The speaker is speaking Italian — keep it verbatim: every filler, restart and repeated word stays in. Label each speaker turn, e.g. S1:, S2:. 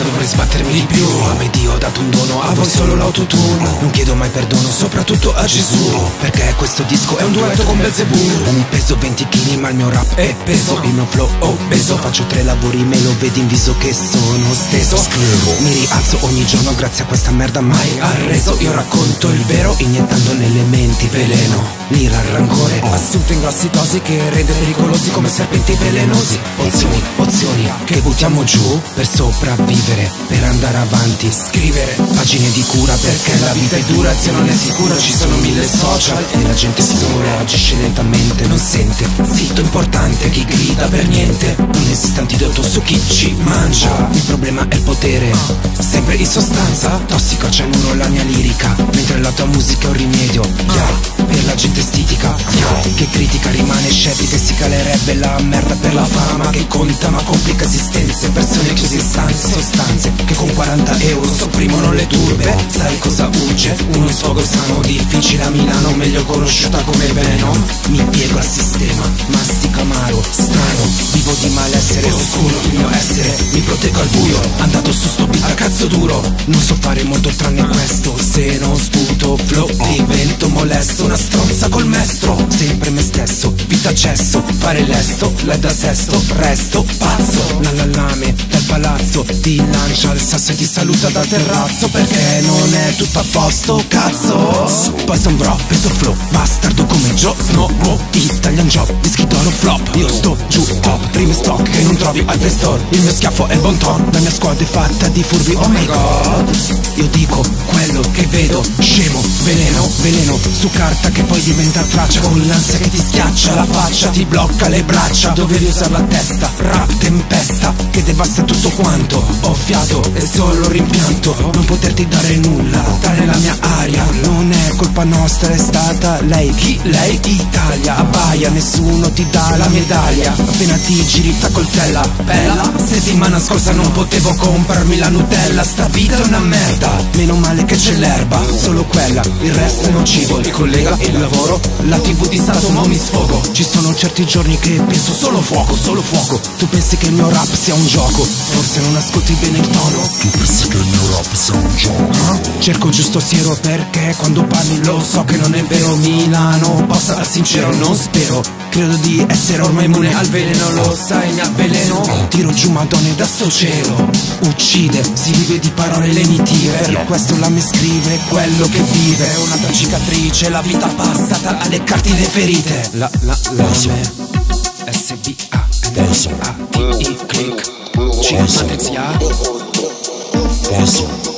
S1: dovrei sbattermi di più. A me Dio ho dato un dono, a voi solo l'autotune. Non chiedo mai perdono, soprattutto a Gesù, perché questo disco è un duetto con Belzebù. Peso venti chili ma il mio rap è peso, il mio flow obeso. Faccio tre lavori, me lo vedi in viso che sono steso. Mi rialzo ogni giorno grazie a questa merda mai arreso. Io racconto il vero iniettando nelle menti veleno, l'ira, il rancore, assunto in grossi dosi che rende pericolosi come serpenti velenosi. Pozioni, pozioni che buttiamo giù per sopravvivere, per andare avanti, scrivere pagine di cura, perché la vita è dura e se non è sicura ci sono mille social e la gente sola agisce lentamente, non sente. Zitto, importante, chi grida per niente, non esiste antidoto su chi ci mangia. Il problema è il potere, sempre in sostanza tossico, cianuro la mia lirica, mentre la tua musica è un rimedio, yeah, per la gente stitica, yeah, che critica, rimane scettica e si calerebbe la merda per la fama che conta ma complica esistenze. Persone chiuse in stanze, sostanze che con quaranta euro sopprimono le turbe. Sai cosa urge? Uno sfogo sano, difficile a Milano, meglio conosciuta come Venom. Mi piego al sistema, mastico amaro, strano, vivo di malessere, oscuro il mio essere, mi proteggo al buio, andato su sto beat a cazzo duro. Non so fare molto tranne questo, se non sputo flow divento molesto, una stronza col mestro, sempre me stesso, vita accesso, fare lesto, lei da sesto, resto pazzo. La la lame dal palazzo ti lancia il sasso e ti saluta dal terrazzo, perché non è tutto a posto, cazzo. Poi son bro, peso flow, bastardo come Joe Snow, oh, Italian job, dischi d'oro flop. Io sto giù, top, prime stock che non trovi al Play Store. Il mio schiaffo è bon ton, la mia squadra è fatta di furbi, oh my god. Io dico quello che vedo, scemo, veleno, veleno su carta che poi diventa traccia, con l'ansia che ti schiaccia la faccia, ti blocca le braccia, dovevi usare la testa, rap tempesta che devasta tutto quanto. Ho fiato e solo rimpianto, non poterti dare nulla, dare la mia aria. Non è colpa nostra, è stata lei. Chi? Lei? Italia, abbaia, nessuno ti dà la medaglia. Appena ti giri ta coltella, bella. Settimana scorsa non potevo comprarmi la Nutella, sta vita è una merda, meno male che c'è l'erba, solo quella, il resto è nocivo. Il collega, il lavoro, la tv di stato, ma mi sfogo. Ci sono certi giorni che penso solo fuoco, solo fuoco. Tu pensi che il mio rap sia un gioco, forse non ascolti bene il tono.
S2: Tu pensi che il mio rap sia un gioco?
S1: Ah, cerco giusto siero perché quando parli lo so che non è vero. Milano possa al sincero, non spero. Credo di essere ormai immune al veleno, lo sai, mi avveleno. Tiro giù madonne da sto cielo, uccide, si vive di parole lenitive. Per questo la mi scrive quello che vive. È un'altra cicatrice, la vita passata a leccarti le ferite. La la la me S B A N A T I click C Matrix, yeah.